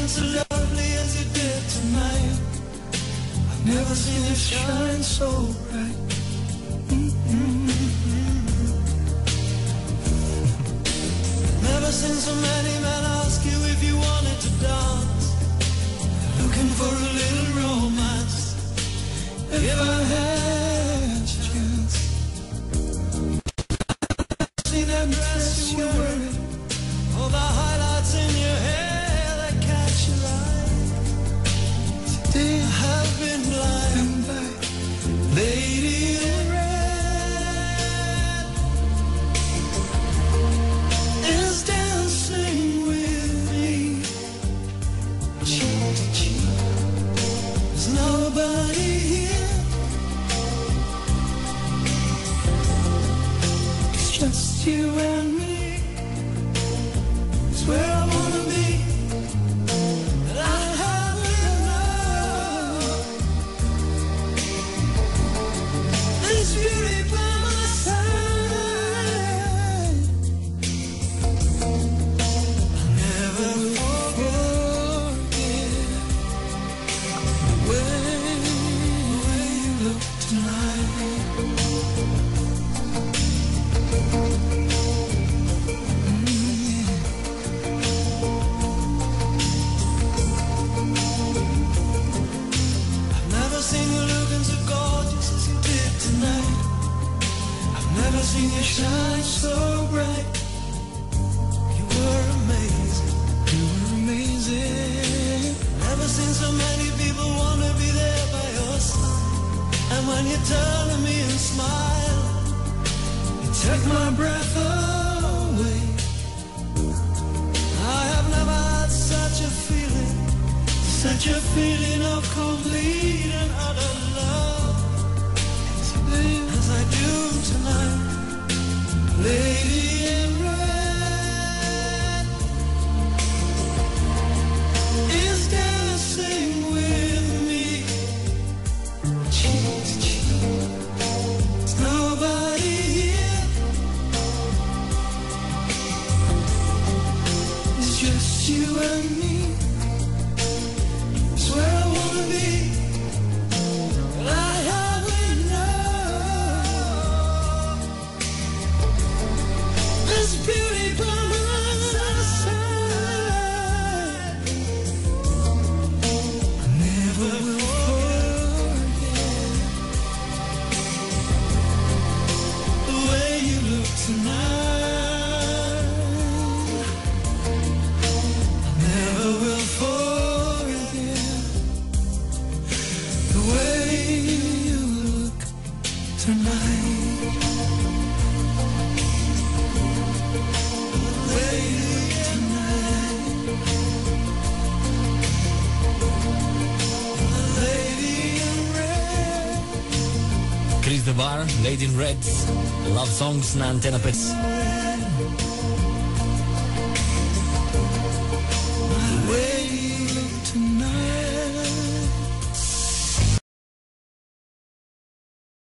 so lovely as you did tonight. I've never seen you shine so bright. Never seen so many men ask you if you wanted to dance. Looking for a little romance. If I had a chance. See that dress you're wearing, all the highlights in your hair that catch your eye. Today I have been blind by Lady in Red is dancing with me, cheek to cheek. There's nobody here, it's just you and me. It's where I wanna be, but I haven't enough. This beauty by my side, I'll never forget the way you look tonight. I've never seen you looking so gorgeous as you did tonight. I've never seen you shine so bright. You were amazing. You were amazing. Never seen so many people want to be there by your side. And when you turn to me and smile, you take my breath away. I have never had such a feeling of complete and utter love as I do tonight. Lady in Red is dancing with me, cheek to cheek. There's nobody here, it's just you and me. It's where I wanna be, but I haven't enough. This beauty by my side, I never will forget the way you look tonight. I never will forget the way you look tonight. The way you look tonight. The lady in red. Chris de Bar, Lady in Red, Love Songs na Antena 5. The way you look tonight.